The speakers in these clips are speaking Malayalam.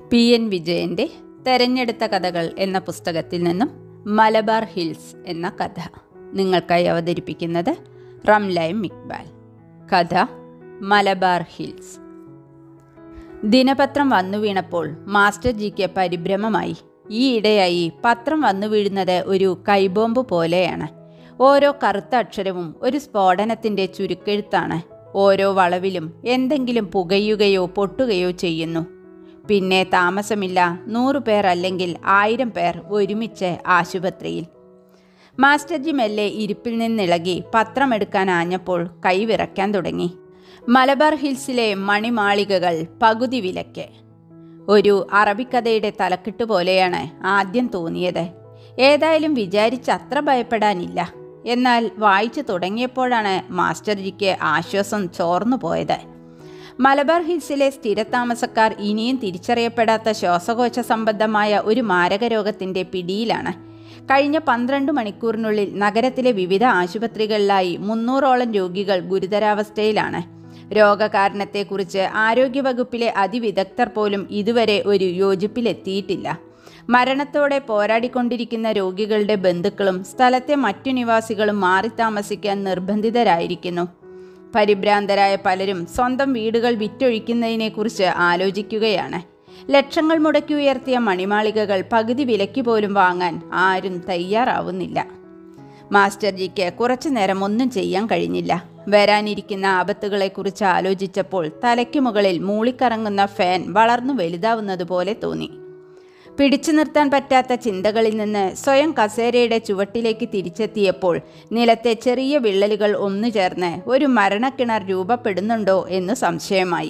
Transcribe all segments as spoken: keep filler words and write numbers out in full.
പി എൻ വിജയൻ്റെ തെരഞ്ഞെടുത്ത കഥകൾ എന്ന പുസ്തകത്തിൽ നിന്നും മലബാർ ഹിൽസ് എന്ന കഥ നിങ്ങൾക്കായി അവതരിപ്പിക്കുന്നത് റംല എം ഇക്ബാൽ. കഥ മലബാർ ഹിൽസ്. ദിനപത്രം വന്നു വീണപ്പോൾ മാസ്റ്റർ ജിക്ക് പരിഭ്രമമായി. ഈയിടെയായി പത്രം വന്നു വീഴുന്നത് ഒരു കൈബോംബ് പോലെയാണ്. ഓരോ കറുത്ത അക്ഷരവും ഒരു സ്ഫോടനത്തിൻ്റെ ചുരുക്കെഴുത്താണ്. ഓരോ വളവിലും എന്തെങ്കിലും പുകയുകയോ പൊട്ടുകയോ ചെയ്യുന്നു. പിന്നെ താമസമില്ല, നൂറു പേർ അല്ലെങ്കിൽ ആയിരം പേർ ഒരുമിച്ച് ആശുപത്രിയിൽ. മാസ്റ്റർ ജി മെല്ലെ ഇരിപ്പിൽ നിന്നിളകി പത്രമെടുക്കാൻ ആഞ്ഞപ്പോൾ കൈ വിറയ്ക്കാൻ തുടങ്ങി. മലബാർ ഹിൽസിലെ മണിമാളികകൾ പകുതി വിലയ്ക്ക്. ഒരു അറബിക്കഥയുടെ തലക്കെട്ട് പോലെയാണ് ആദ്യം തോന്നിയത്. ഏതായാലും വിചാരിച്ച് അത്ര ഭയപ്പെടാനില്ല. എന്നാൽ വായിച്ചു തുടങ്ങിയപ്പോഴാണ് മാസ്റ്റർ ജിക്ക് ആശ്വാസം ചോർന്നു പോയത്. മലബാർ ഹിൽസിലെ സ്ഥിരതാമസക്കാർ ഇനിയും തിരിച്ചറിയപ്പെടാത്ത ശ്വാസകോശ സംബന്ധമായ ഒരു മാരകരോഗത്തിൻ്റെ പിടിയിലാണ്. കഴിഞ്ഞ പന്ത്രണ്ട് മണിക്കൂറിനുള്ളിൽ നഗരത്തിലെ വിവിധ ആശുപത്രികളിലായി മുന്നൂറോളം രോഗികൾ ഗുരുതരാവസ്ഥയിലാണ്. രോഗകാരണത്തെക്കുറിച്ച് ആരോഗ്യവകുപ്പിലെ അതിവിദഗ്ധർ പോലും ഇതുവരെ ഒരു യോജിപ്പിലെത്തിയിട്ടില്ല. മരണത്തോടെ പോരാടിക്കൊണ്ടിരിക്കുന്ന രോഗികളുടെ ബന്ധുക്കളും സ്ഥലത്തെ മറ്റു നിവാസികളും മാറി താമസിക്കാൻ നിർബന്ധിതരായിരിക്കുന്നു. പരിഭ്രാന്തരായ പലരും സ്വന്തം വീടുകൾ വിറ്റൊഴിക്കുന്നതിനെക്കുറിച്ച് ആലോചിക്കുകയാണ്. ലക്ഷങ്ങൾ മുടക്കി ഉയർത്തിയ മണിമാളികകൾ പകുതി വിലയ്ക്ക് പോലും വാങ്ങാൻ ആരും തയ്യാറാവുന്നില്ല. മാസ്റ്റർ ജിക്ക് കുറച്ചു നേരം ഒന്നും ചെയ്യാൻ കഴിഞ്ഞില്ല. വരാനിരിക്കുന്ന ആപത്തുകളെക്കുറിച്ച് ആലോചിച്ചപ്പോൾ തലയ്ക്ക് മുകളിൽ മൂളിക്കറങ്ങുന്ന ഫാൻ വളർന്നു വലുതാവുന്നത് പോലെ തോന്നി. പിടിച്ചു നിർത്താൻ പറ്റാത്ത ചിന്തകളിൽ നിന്ന് സ്വയം കസേരയുടെ ചുവട്ടിലേക്ക് തിരിച്ചെത്തിയപ്പോൾ നിലത്തെ ചെറിയ വിള്ളലുകൾ ഒന്നു ചേർന്ന് ഒരു മരണക്കിണർ രൂപപ്പെടുന്നുണ്ടോ എന്ന് സംശയമായി.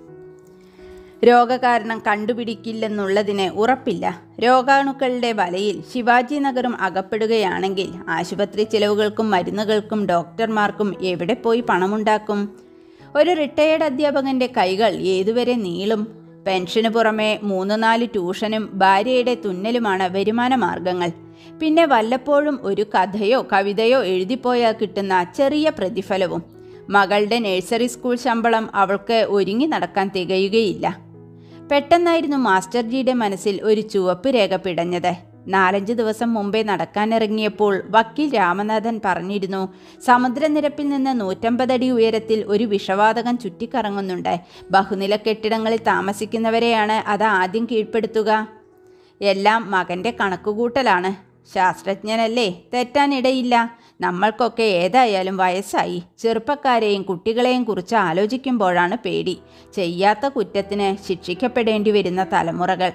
രോഗകാരണം കണ്ടുപിടിക്കില്ലെന്നുള്ളതിന് ഉറപ്പില്ല. രോഗാണുക്കളുടെ വലയിൽ ശിവാജി നഗരം അകപ്പെടുകയാണെങ്കിൽ ആശുപത്രി ചിലവുകൾക്കും മരുന്നുകൾക്കും ഡോക്ടർമാർക്കും എവിടെ പോയി പണമുണ്ടാക്കും? ഒരു റിട്ടയേർഡ് അധ്യാപകൻ്റെ കൈകൾ ഏതുവരെ നീളും? പെൻഷന് പുറമെ മൂന്ന് നാല് ട്യൂഷനും ഭാര്യയുടെ തുന്നലുമാണ് വരുമാന മാർഗങ്ങൾ. പിന്നെ വല്ലപ്പോഴും ഒരു കഥയോ കവിതയോ എഴുതിപ്പോയാൽ കിട്ടുന്ന ചെറിയ പ്രതിഫലവും. മകളുടെ നഴ്സറി സ്കൂൾ ശമ്പളം അവൾക്ക് ഒരുങ്ങി നടക്കാൻ തികയുകയില്ല. പെട്ടെന്നായിരുന്നു മാസ്റ്റർ ജിയുടെ മനസ്സിൽ ഒരു ചുവപ്പ് രേഖ പിടഞ്ഞത്. നാലഞ്ച് ദിവസം മുമ്പേ നടക്കാനിറങ്ങിയപ്പോൾ വക്കീൽ രാമനാഥൻ പറഞ്ഞിരുന്നു, സമുദ്രനിരപ്പിൽ നിന്ന് നൂറ്റമ്പതടി ഉയരത്തിൽ ഒരു വിഷവാതകം ചുറ്റിക്കറങ്ങുന്നുണ്ട്. ബഹുനില കെട്ടിടങ്ങളിൽ താമസിക്കുന്നവരെയാണ് അത് ആദ്യം കീഴ്പ്പെടുത്തുക. എല്ലാം മകൻ്റെ കണക്കുകൂട്ടലാണ്. ശാസ്ത്രജ്ഞനല്ലേ, തെറ്റാനിടയില്ല. നമ്മൾക്കൊക്കെ ഏതായാലും വയസ്സായി. ചെറുപ്പക്കാരെയും കുട്ടികളെയും കുറിച്ച് ആലോചിക്കുമ്പോഴാണ് പേടി. ചെയ്യാത്ത കുറ്റത്തിന് ശിക്ഷിക്കപ്പെടേണ്ടി വരുന്ന തലമുറകൾ.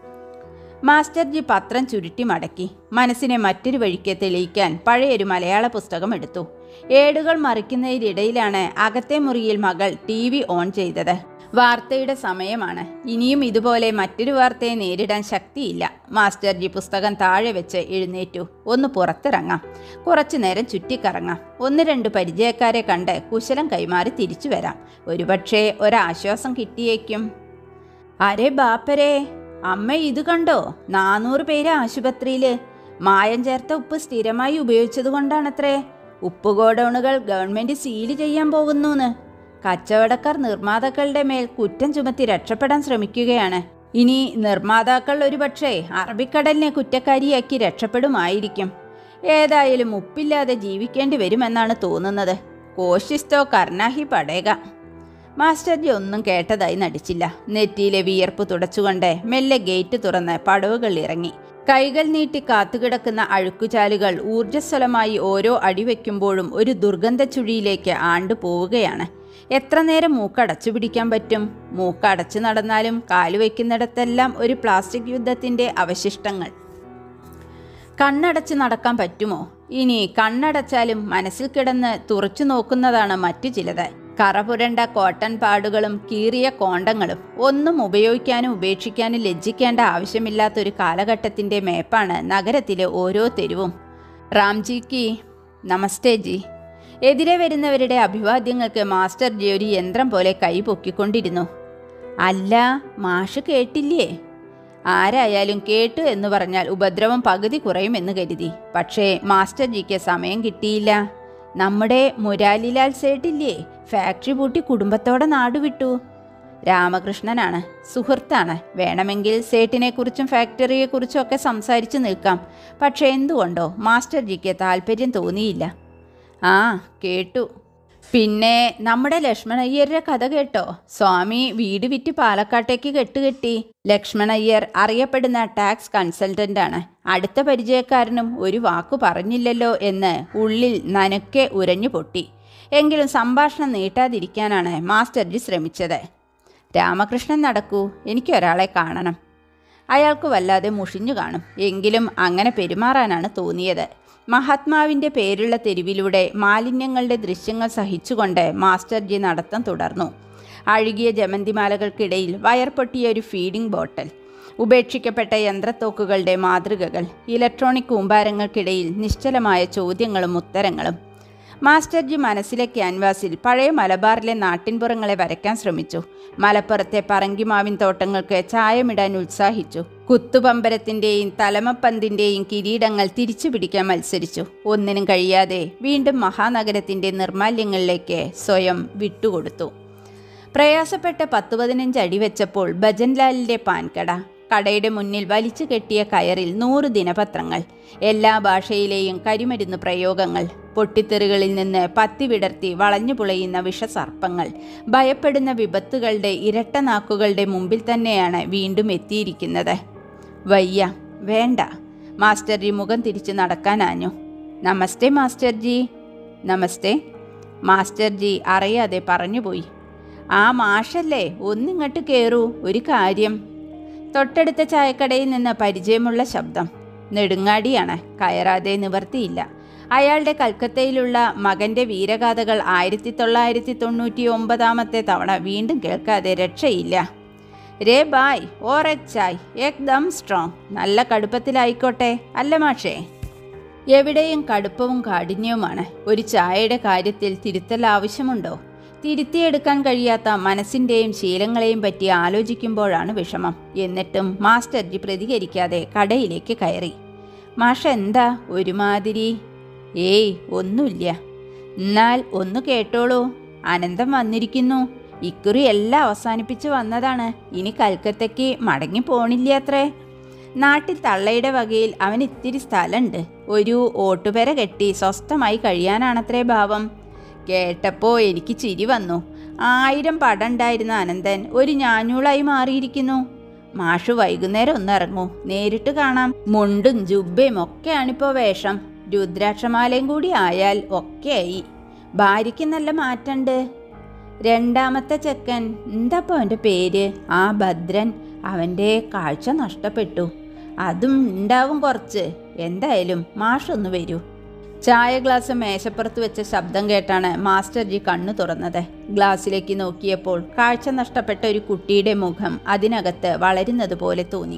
മാസ്റ്റർ ജി പത്രം ചുരുട്ടി മടക്കി. മനസ്സിനെ മറ്റൊരു വഴിക്ക് തെളിയിക്കാൻ പഴയൊരു മലയാള പുസ്തകം എടുത്തു. ഏടുകൾ മറിക്കുന്നതിനിടയിലാണ് അകത്തെ മുറിയിൽ മകൾ ടി വി ഓൺ ചെയ്തത്. വാർത്തയുടെ സമയമാണ്. ഇനിയും ഇതുപോലെ മറ്റൊരു വാർത്തയെ നേരിടാൻ ശക്തിയില്ല. മാസ്റ്റർ ജി പുസ്തകം താഴെ വെച്ച് എഴുന്നേറ്റു. ഒന്ന് പുറത്തിറങ്ങാം, കുറച്ചു നേരം ചുറ്റിക്കറങ്ങാം, ഒന്ന് രണ്ട് പരിചയക്കാരെ കണ്ട് കുശലം കൈമാറി തിരിച്ചു വരാം. ഒരുപക്ഷെ ഒരാശ്വാസം കിട്ടിയേക്കും. അരേ ബാപ്പരേ, അമ്മ ഇത് കണ്ടോ? നാനൂറ് പേര് ആശുപത്രിയിൽ. മായം ചേർത്ത ഉപ്പ് സ്ഥിരമായി ഉപയോഗിച്ചത് കൊണ്ടാണത്രേ. ഉപ്പ് ഗോഡൌണുകൾ ഗവൺമെൻറ് സീല് ചെയ്യാൻ പോകുന്നൂന്ന്. കച്ചവടക്കാർ നിർമ്മാതാക്കളുടെ മേൽ കുറ്റം ചുമത്തി രക്ഷപ്പെടാൻ ശ്രമിക്കുകയാണ്. ഇനി നിർമ്മാതാക്കൾ ഒരുപക്ഷെ അറബിക്കടലിനെ കുറ്റക്കാരിയാക്കി രക്ഷപ്പെടുമായിരിക്കും. ഏതായാലും ഉപ്പില്ലാതെ ജീവിക്കേണ്ടി വരുമെന്നാണ് തോന്നുന്നത്. കോശിസ്തോ കർണാഹി പടേക. മാസ്റ്റർ ജി ഒന്നും കേട്ടതായി നടിച്ചില്ല. നെറ്റിയിലെ വിയർപ്പ് തുടച്ചുകൊണ്ട് മെല്ലെ ഗേറ്റ് തുറന്ന് പടവുകൾ ഇറങ്ങി. കൈകൾ നീട്ടി കാത്തുകിടക്കുന്ന അഴുക്കുചാലുകൾ ഊർജ്ജസ്വലമായി ഓരോ അടി വയ്ക്കുമ്പോഴും ഒരു ദുർഗന്ധ ചുഴിയിലേക്ക് ആണ്ടു പോവുകയാണ്. എത്ര നേരം മൂക്കടച്ചു പിടിക്കാൻ പറ്റും? മൂക്കടച്ചു നടന്നാലും കാലുവയ്ക്കുന്നിടത്തെല്ലാം ഒരു പ്ലാസ്റ്റിക് യുദ്ധത്തിൻ്റെ അവശിഷ്ടങ്ങൾ. കണ്ണടച്ച് നടക്കാൻ പറ്റുമോ? ഇനി കണ്ണടച്ചാലും മനസ്സിൽ കിടന്ന് തുറച്ചു നോക്കുന്നതാണ് മറ്റു ചിലത്. കറപുരണ്ട കോട്ടൺ പാടുകളും കീറിയ കോണ്ടങ്ങളും. ഒന്നും ഉപയോഗിക്കാനും ഉപേക്ഷിക്കാനും ലജ്ജിക്കേണ്ട ആവശ്യമില്ലാത്തൊരു കാലഘട്ടത്തിൻ്റെ മേപ്പാണ് നഗരത്തിലെ ഓരോ തെരുവും. റാംജിക്ക് നമസ്തേ ജി. എതിരെ വരുന്നവരുടെ അഭിവാദ്യങ്ങൾക്ക് മാസ്റ്റർ ജി ഒരു യന്ത്രം പോലെ കൈ പൊക്കിക്കൊണ്ടിരുന്നു. അല്ല, മാഷ് കേട്ടില്ലേ? ആരായാലും കേട്ടു എന്ന് പറഞ്ഞാൽ ഉപദ്രവം പകുതി കുറയുമെന്ന് കരുതി. പക്ഷേ മാസ്റ്റർ ജിക്ക് സമയം കിട്ടിയില്ല. നമ്മുടെ മുരാലിലാൽ സേട്ടില്ലേ, ഫാക്ടറി പൂട്ടി കുടുംബത്തോടെ നാടുവിട്ടു. രാമകൃഷ്ണനാണ്, സുഹൃത്താണ്. വേണമെങ്കിൽ സേട്ടിനെക്കുറിച്ചും ഫാക്ടറിയെക്കുറിച്ചും ഒക്കെ സംസാരിച്ച് നിൽക്കാം. പക്ഷേ എന്തുകൊണ്ടോ മാസ്റ്റർജിക്ക് താല്പര്യം തോന്നിയില്ല. ആ കേട്ടു. പിന്നെ നമ്മുടെ ലക്ഷ്മണയ്യരുടെ കഥ കേട്ടോ? സ്വാമി വീട് വിറ്റ് പാലക്കാട്ടേക്ക് കെട്ടുകെട്ടി. ലക്ഷ്മണയ്യർ അറിയപ്പെടുന്ന ടാക്സ് കൺസൾട്ടൻ്റാണ്. അടുത്ത പരിചയക്കാരനും ഒരു വാക്കു പറഞ്ഞില്ലല്ലോ എന്ന് ഉള്ളിൽ നനുക്കെ ഉരഞ്ഞു പൊട്ടി. എങ്കിലും സംഭാഷണം നീട്ടാതിരിക്കാനാണ് മാസ്റ്റർജി ശ്രമിച്ചത്. രാമകൃഷ്ണൻ നടക്കൂ, എനിക്കൊരാളെ കാണണം. അയാൾക്ക് വല്ലാതെ മുഷിഞ്ഞു കാണും. എങ്കിലും അങ്ങനെ പെരുമാറാനാണ് തോന്നിയത്. മഹാത്മാവിൻ്റെ പേരുള്ള തെരുവിലൂടെ മാലിന്യങ്ങളുടെ ദൃശ്യങ്ങൾ സഹിച്ചുകൊണ്ട് മാസ്റ്റർജി നടത്തം തുടർന്നു. അഴുകിയ ജമന്തിമാലകൾക്കിടയിൽ വയർപൊട്ടിയ ഒരു ഫീഡിംഗ് ബോട്ടൽ, ഉപേക്ഷിക്കപ്പെട്ട യന്ത്രത്തോക്കുകളുടെ മാതൃകകൾ, ഇലക്ട്രോണിക് കൂമ്പാരങ്ങൾക്കിടയിൽ നിശ്ചലമായ ചോദ്യങ്ങളും ഉത്തരങ്ങളും. മാസ്റ്റർജി മനസ്സിലെ ക്യാൻവാസിൽ പഴയ മലബാറിലെ നാട്ടിൻപുറങ്ങളെ വരയ്ക്കാൻ ശ്രമിച്ചു. മലപ്പുറത്തെ പറങ്കിമാവിൻ തോട്ടങ്ങൾക്ക് ചായമിടാൻ ഉത്സാഹിച്ചു. കുത്തുപമ്പരത്തിൻ്റെയും തലമപ്പന്തിൻ്റെയും കിരീടങ്ങൾ തിരിച്ചു പിടിക്കാൻ മത്സരിച്ചു. ഒന്നിനും കഴിയാതെ വീണ്ടും മഹാനഗരത്തിൻ്റെ നിർമാല്യങ്ങളിലേക്ക് സ്വയം വിട്ടുകൊടുത്തു. പ്രയാസപ്പെട്ട പത്ത് പതിനഞ്ച് അടി വെച്ചപ്പോൾ ഭജൻലാലിൻ്റെ പാൻകട. കടയുടെ മുന്നിൽ വലിച്ചു കെട്ടിയ കയറിൽ നൂറ് ദിനപത്രങ്ങൾ, എല്ലാ ഭാഷയിലെയും കരിമരുന്ന് പ്രയോഗങ്ങൾ, പൊട്ടിത്തെറികളിൽ നിന്ന് പത്തി വിടർത്തി വളഞ്ഞു പുളയുന്ന വിഷസർപ്പങ്ങൾ, ഭയപ്പെടുന്ന വിപത്തുകളുടെ ഇരട്ട നാക്കുകളുടെ മുമ്പിൽ തന്നെയാണ് വീണ്ടും എത്തിയിരിക്കുന്നത്. വയ്യ, വേണ്ട. മാസ്റ്റർജി മുഖം തിരിച്ച് നടക്കാനാഞ്ഞു. നമസ്തേ മാസ്റ്റർജി. നമസ്തേ. മാസ്റ്റർജി അറിയാതെ പറഞ്ഞുപോയി. ആ മാഷല്ലേ, ഒന്നിങ്ങോട്ട് കയറൂ, ഒരു കാര്യം. തൊട്ടടുത്ത ചായക്കടയിൽ നിന്ന് പരിചയമുള്ള ശബ്ദം. നെടുങ്ങാടിയാണ്. കയറാതെ നിവർത്തിയില്ല. അയാളുടെ കൽക്കത്തയിലുള്ള മകൻ്റെ വീരഗാഥകൾ ആയിരത്തി തൊള്ളായിരത്തി തൊണ്ണൂറ്റി ഒമ്പതാമത്തെ തവണ വീണ്ടും കേൾക്കാതെ രക്ഷയില്ല. രേ ബായ് ഓർ എക് ചായ് ഏക്ദം സ്ട്രോങ്. നല്ല കടുപ്പത്തിലായിക്കോട്ടെ, അല്ല മാഷേ? എവിടെയും കടുപ്പവും കാഠിന്യവുമാണ്. ഒരു ചായയുടെ കാര്യത്തിൽ തിരുത്തൽ ആവശ്യമുണ്ടോ? തിരുത്തിയെടുക്കാൻ കഴിയാത്ത മനസ്സിൻ്റെയും ശീലങ്ങളെയും പറ്റി ആലോചിക്കുമ്പോഴാണ് വിഷമം. എന്നിട്ടും മാസ്റ്റർജി പ്രതികരിക്കാതെ കടയിലേക്ക് കയറി. മാഷ എന്താ ഒരുമാതിരി? ഏയ് ഒന്നുമില്ല. എന്നാൽ ഒന്ന് കേട്ടോളൂ. അനന്തം വന്നിരിക്കുന്നു. ഇക്കുറി എല്ലാം അവസാനിപ്പിച്ച് വന്നതാണ്. ഇനി കൽക്കത്തയ്ക്ക് മടങ്ങി പോണില്ല അത്രേ. നാട്ടിൽ തള്ളയുടെ വകയിൽ അവൻ ഇത്തിരി സ്ഥലമുണ്ട്. ഒരു ഓട്ടുപെര കെട്ടി സ്വസ്ഥമായി കഴിയാനാണത്രേ ഭാവം. കേട്ടപ്പോൾ എനിക്ക് ചിരി വന്നു. ആയിരം പടണ്ടായിരുന്ന അനന്തൻ ഒരു ഞാഞ്ഞൂളായി മാറിയിരിക്കുന്നു. മാഷു വൈകുന്നേരം ഒന്നിറങ്ങൂ, നേരിട്ട് കാണാം. മുണ്ടും ജുബയും ഒക്കെയാണിപ്പോൾ വേഷം. രുദ്രാക്ഷമാലയും കൂടി ആയാൽ ഒക്കെയായി. ഭാര്യയ്ക്ക് നല്ല മാറ്റമുണ്ട്. രണ്ടാമത്തെ ചെക്കൻ, എന്താപ്പോൾ അവൻ്റെ പേര്? ആ ഭദ്രൻ. അവൻ്റെ കാഴ്ച നഷ്ടപ്പെട്ടു. അതും ഉണ്ടാവും കുറച്ച്. എന്തായാലും മാഷൊന്ന് വരൂ. ചായ ഗ്ലാസ് മേശപ്പുറത്ത് വെച്ച ശബ്ദം കേട്ടാണ് മാസ്റ്റർജി കണ്ണു തുറന്നത്. ഗ്ലാസ്സിലേക്ക് നോക്കിയപ്പോൾ കാഴ്ച നഷ്ടപ്പെട്ട ഒരു കുട്ടിയുടെ മുഖം അതിനകത്ത് വളരുന്നത് പോലെ തോന്നി.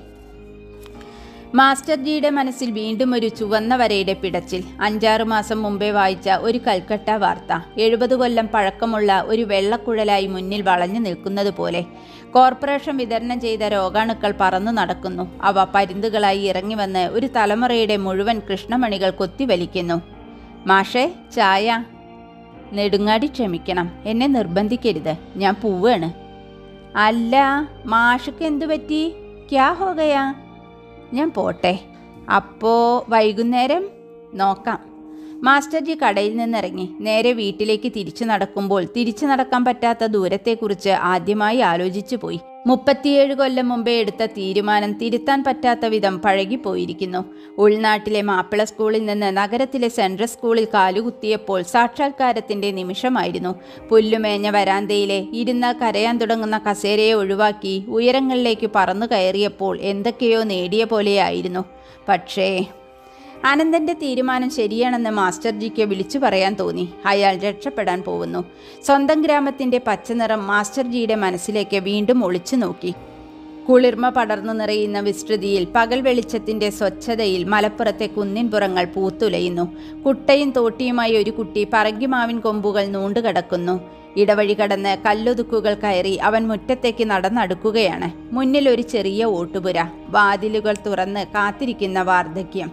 മാസ്റ്റർജിയുടെ മനസ്സിൽ വീണ്ടും ഒരു ചുവന്ന വരയുടെ പിടച്ചിൽ. അഞ്ചാറ് മാസം മുമ്പേ വായിച്ച ഒരു കൽക്കട്ട വാർത്ത എഴുപത് കൊല്ലം പഴക്കമുള്ള ഒരു വെള്ളക്കുഴലായി മുന്നിൽ വളഞ്ഞു നിൽക്കുന്നത് പോലെ. കോർപ്പറേഷൻ വിതരണം ചെയ്ത രോഗാണുക്കൾ പറന്നു നടക്കുന്നു. അവ പരുന്തുകളായി ഇറങ്ങി വന്ന് ഒരു തലമുറയുടെ മുഴുവൻ കൃഷ്ണമണികൾ കൊത്തിവലിക്കുന്നു. മാഷേ, ചായ. നെടുങ്ങാടി ക്ഷമിക്കണം, എന്നെ നിർബന്ധിക്കരുത്. ഞാൻ പോവാണ്. അല്ല, മാഷക്ക് എന്തു പറ്റി? ക്യാ ഹോ ഗയാ? ഞാൻ പോട്ടെ. അപ്പോ വൈകുന്നേരം നോക്കാം. മാസ്റ്റർജി കടയിൽ നിന്നിറങ്ങി നേരെ വീട്ടിലേക്ക് തിരിച്ചു നടക്കുമ്പോൾ തിരിച്ചു നടക്കാൻ പറ്റാത്ത ദൂരത്തെക്കുറിച്ച് ആദ്യമായി ആലോചിച്ചു പോയി. മുപ്പത്തിയേഴ് കൊല്ലം മുമ്പേ എടുത്ത തീരുമാനം തിരുത്താൻ പറ്റാത്ത വിധം പഴകിപ്പോയിരിക്കുന്നു. ഉൾനാട്ടിലെ മാപ്പിള സ്കൂളിൽ നിന്ന് നഗരത്തിലെ സെൻട്രൽ സ്കൂളിൽ കാലുകുത്തിയപ്പോൾ സാക്ഷാത്കാരത്തിൻ്റെ നിമിഷമായിരുന്നു. പുല്ലുമേഞ്ഞ വരാന്തയിലെ ഇരുന്നാൽ കരയാൻ തുടങ്ങുന്ന കസേരയെ ഒഴിവാക്കി ഉയരങ്ങളിലേക്ക് പറന്നു കയറിയപ്പോൾ എന്തൊക്കെയോ നേടിയ പോലെയായിരുന്നു. പക്ഷേ അനന്തൻ്റെ തീരുമാനം ശരിയാണെന്ന് മാസ്റ്റർജിക്ക് വിളിച്ചു പറയാൻ തോന്നി. അയാൾ രക്ഷപ്പെടാൻ പോകുന്നു. സ്വന്തം ഗ്രാമത്തിൻ്റെ പച്ചനിറം മാസ്റ്റർജിയുടെ മനസ്സിലേക്ക് വീണ്ടും ഒളിച്ചു നോക്കി. കുളിർമ പടർന്നു നിറയുന്ന വിസ്തൃതിയിൽ പകൽ വെളിച്ചത്തിൻ്റെ സ്വച്ഛതയിൽ മലപ്പുറത്തെ കുന്നിൻപുറങ്ങൾ പൂത്തുലയുന്നു. കുട്ടയും തോട്ടിയുമായി ഒരു കുട്ടി പറങ്കിമാവിൻ കൊമ്പുകൾ നൂണ്ടുകിടക്കുന്നു. ഇടവഴി കടന്ന് കല്ലൊതുക്കുകൾ കയറി അവൻ മുറ്റത്തേക്ക് നടന്നടുക്കുകയാണ്. മുന്നിൽ ഒരു ചെറിയ ഓട്ടുപുര, വാതിലുകൾ തുറന്ന് കാത്തിരിക്കുന്ന വാർദ്ധക്യം.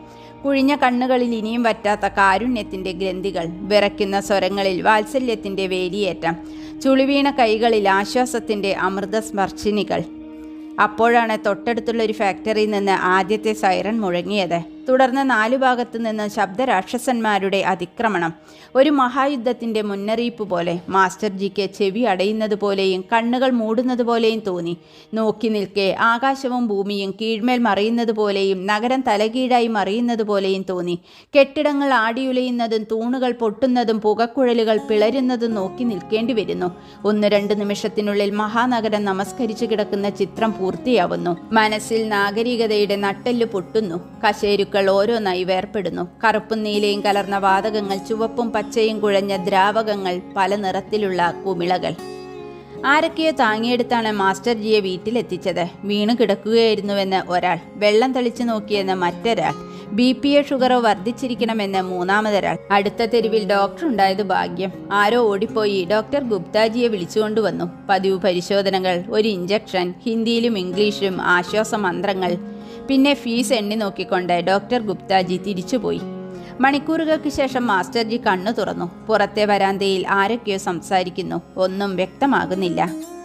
കുഴിഞ്ഞ കണ്ണുകളിൽ ഇനിയും വറ്റാത്ത കാരുണ്യത്തിൻ്റെ ഗ്രന്ഥികൾ, വിറയ്ക്കുന്ന സ്വരങ്ങളിൽ വാത്സല്യത്തിൻ്റെ വേലിയേറ്റം, ചുളിവീണ കൈകളിൽ ആശ്വാസത്തിൻ്റെ അമൃതസ്പർശിനികൾ. അപ്പോഴാണ് തൊട്ടടുത്തുള്ള ഒരു ഫാക്ടറിയിൽ നിന്ന് ആദ്യത്തെ സൈറൺ മുഴങ്ങിയത്. തുടർന്ന് നാലു ഭാഗത്തു നിന്ന് ശബ്ദരാക്ഷസന്മാരുടെ അതിക്രമണം. ഒരു മഹായുദ്ധത്തിൻ്റെ മുന്നറിയിപ്പ് പോലെ. മാസ്റ്റർ ജിക്ക് ചെവി അടയുന്നത് പോലെയും കണ്ണുകൾ മൂടുന്നത് പോലെയും തോന്നി. നോക്കി നിൽക്കെ ആകാശവും ഭൂമിയും കീഴ്മേൽ മറിയുന്നത് പോലെയും നഗരം തലകീഴായി മറിയുന്നത് പോലെയും തോന്നി. കെട്ടിടങ്ങൾ ആടിയുലയുന്നതും തൂണുകൾ പൊട്ടുന്നതും പുകക്കുഴലുകൾ പിളരുന്നതും നോക്കി നിൽക്കേണ്ടി വരുന്നു. ഒന്ന് രണ്ട് നിമിഷത്തിനുള്ളിൽ മഹാനഗരം നമസ്കരിച്ചു കിടക്കുന്ന ചിത്രം പൂർത്തിയാവുന്നു. മനസ്സിൽ നാഗരികതയുടെ നട്ടെല്ല് പൊട്ടുന്നു. കശേരു ഓരോന്നായി വേർപ്പെടുന്നു. കറുപ്പും നീലയും കലർന്ന വാതകങ്ങൾ, ചുവപ്പും പച്ചയും കുഴഞ്ഞ ദ്രാവകങ്ങൾ, പല നിറത്തിലുള്ള കുമിളകൾ. ആരൊക്കെയോ താങ്ങിയെടുത്താണ് മാസ്റ്റർ ജിയെ വീട്ടിലെത്തിച്ചത്. വീണു കിടക്കുകയായിരുന്നുവെന്ന് ഒരാൾ, വെള്ളം തെളിച്ചു നോക്കിയെന്ന് മറ്റൊരാൾ, ബി പിയോ ഷുഗറോ വർദ്ധിച്ചിരിക്കണമെന്ന് മൂന്നാമതൊരാൾ. അടുത്ത തെരുവിൽ ഡോക്ടർ ഉണ്ടായത് ഭാഗ്യം. ആരോ ഓടിപ്പോയി ഡോക്ടർ ഗുപ്താജിയെ വിളിച്ചുകൊണ്ടുവന്നു. പതിവ് പരിശോധനകൾ, ഒരു ഇഞ്ചക്ഷൻ, ഹിന്ദിയിലും ഇംഗ്ലീഷിലും ആശ്വാസമന്ത്രങ്ങൾ. പിന്നെ ഫീസ് എണ്ണി നോക്കിക്കൊണ്ട് ഡോക്ടർ ഗുപ്താജി തിരിച്ചുപോയി. മണിക്കൂറുകൾക്ക് ശേഷം മാസ്റ്റർ ജി കണ്ണു തുറന്നു. പുറത്തെ വരാന്തയിൽ ആരൊക്കെയോ സംസാരിക്കുന്നു. ഒന്നും വ്യക്തമാകുന്നില്ല.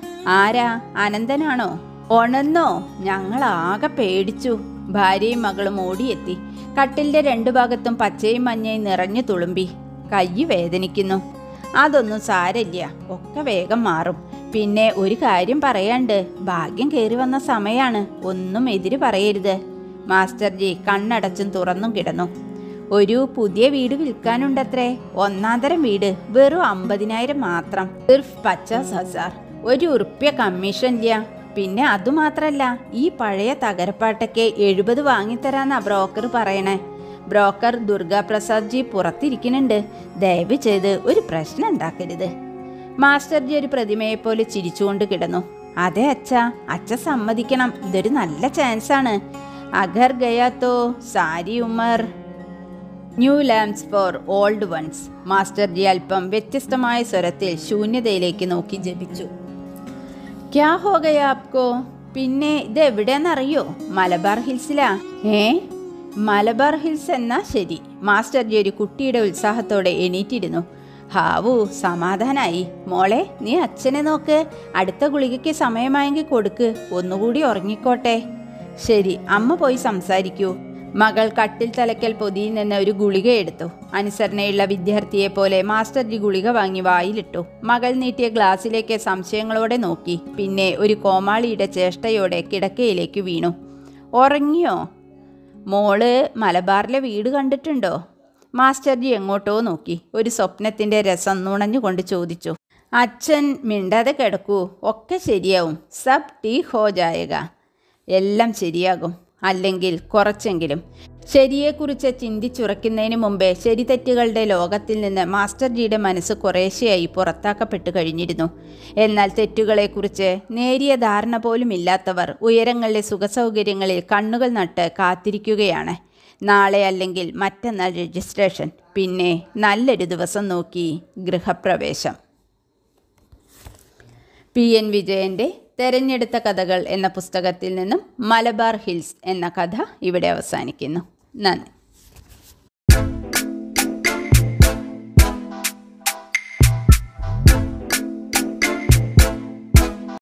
ആരാ? അനന്തനാണോ? ഉണർന്നോ? ഞങ്ങൾ ആകെ പേടിച്ചു. ഭാര്യയും മകളും ഓടിയെത്തി. കട്ടിലിന്റെ രണ്ടു ഭാഗത്തും പച്ചയും മഞ്ഞയും നിറഞ്ഞു തുളുമ്പി. കൈ വേദനിക്കുന്നു. അതൊന്നും സാരമില്ല, ഒക്കെ വേഗം മാറും. പിന്നെ ഒരു കാര്യം പറയാണ്ട്, ഭാഗ്യം കയറി വന്ന സമയാണ്. ഒന്നും എതിര് പറയരുത്. മാസ്റ്റർ ജി കണ്ണടച്ചും തുറന്നും കിടന്നു. ഒരു പുതിയ വീട് വിൽക്കാനുണ്ടത്രേ. ഒന്നാം തരം വീട്, വെറും അമ്പതിനായിരം മാത്രം. സിർഫ് പച്ചാസ് ഹസാർ. ഒരു ഉറുപ്പ്യ കമ്മീഷൻ ഇല്ല. പിന്നെ അതുമാത്രല്ല, ഈ പഴയ തകരപ്പാട്ടൊക്കെ എഴുപത് വാങ്ങിത്തരാന്നാ ബ്രോക്കർ പറയണേ. ബ്രോക്കർ ദുർഗാപ്രസാദ് ജി പുറത്തിരിക്കുന്നുണ്ട്. ദയവ് ചെയ്ത് ഒരു പ്രശ്നം ഉണ്ടാക്കരുത്. മാസ്റ്റർ ജി ഒരു പ്രതിമയെപ്പോലെ ചിരിച്ചുകൊണ്ട് കിടന്നു. അതെ അച്ഛാ, അച്ഛ സമ്മതിക്കണം. ഇതൊരു നല്ല ചാൻസാണ്. അഗർ ഗയാത്തോ സാരി ഉമർ. New lamps for old ones. Master ji അല്പം വ്യത്യസ്തമായ സ്വരത്തിൽ ശൂന്യതയിലേക്ക് നോക്കി ജപിച്ചു. ക്യാ ഹോ ഗയാ ആപ്കോ? പിന്നെ ഇത് എവിടെയാണെന്നറിയോ? മലബാർ ഹിൽസിലാ. ഏ, മലബാർ ഹിൽസ് എന്നാ ശരി. മാസ്റ്റർ ജി ഒരു കുട്ടിയുടെ ഉത്സാഹത്തോടെ എണീറ്റിരുന്നു. ഹാവു, സമാധാനായി. മോളെ, നീ അച്ഛനെ നോക്ക്. അടുത്ത ഗുളികയ്ക്ക് സമയമായെങ്കിൽ കൊടുക്ക്. ഒന്നുകൂടി ഉറങ്ങിക്കോട്ടെ. ശരി, അമ്മ പോയി സംസാരിക്കൂ. മകൾ കട്ടിൽ തലയ്ക്കൽ പൊതിയിൽ നിന്ന് ഒരു ഗുളിക എടുത്തു. അനുസരണയുള്ള വിദ്യാർത്ഥിയെ പോലെ മാസ്റ്റർ ജി ഗുളിക വാങ്ങി വായിലിട്ടു. മകൾ നീട്ടിയ ഗ്ലാസ്സിലേക്ക് സംശയങ്ങളോടെ നോക്കി. പിന്നെ ഒരു കോമാളിയുടെ ചേഷ്ടയോടെ കിടക്കയിലേക്ക് വീണു. ഉറങ്ങിയോ? മോള് മലബാറിലെ വീട് കണ്ടിട്ടുണ്ടോ? മാസ്റ്റർ ജി എങ്ങോട്ടോ നോക്കി. ഒരു സ്വപ്നത്തിൻ്റെ രസം നുണഞ്ഞുകൊണ്ട് ചോദിച്ചു. അച്ഛൻ മിണ്ടാതെ കിടക്കൂ. ഒക്കെ ശരിയാവും. സബ് ടീ ഹോ ജായേഗ. എല്ലാം ശരിയാകും. അല്ലെങ്കിൽ കുറച്ചെങ്കിലും. ശരിയെക്കുറിച്ച് ചിന്തിച്ചുറയ്ക്കുന്നതിന് മുമ്പേ ശരിതെറ്റുകളുടെ ലോകത്തിൽ നിന്ന് മാസ്റ്റർ ജിയുടെ മനസ്സ് കുറേശ്ശെയായി പുറത്താക്കപ്പെട്ടു കഴിഞ്ഞിരുന്നു. എന്നാൽ തെറ്റുകളെക്കുറിച്ച് നേരിയ ധാരണ പോലും ഇല്ലാത്തവർ ഉയരങ്ങളിലെ സുഖസൗകര്യങ്ങളിൽ കണ്ണുകൾ നട്ട് കാത്തിരിക്കുകയാണ്. നാളെ അല്ലെങ്കിൽ മറ്റന്നാൾ രജിസ്ട്രേഷൻ, പിന്നെ നല്ലൊരു ദിവസം നോക്കി ഗൃഹപ്രവേശം. പി എൻ വിജയൻ്റെ തെരഞ്ഞെടുത്ത കഥകൾ എന്ന പുസ്തകത്തിൽ നിന്നും മലബാർ ഹിൽസ് എന്ന കഥ ഇവിടെ അവസാനിക്കുന്നു. നന്ദി.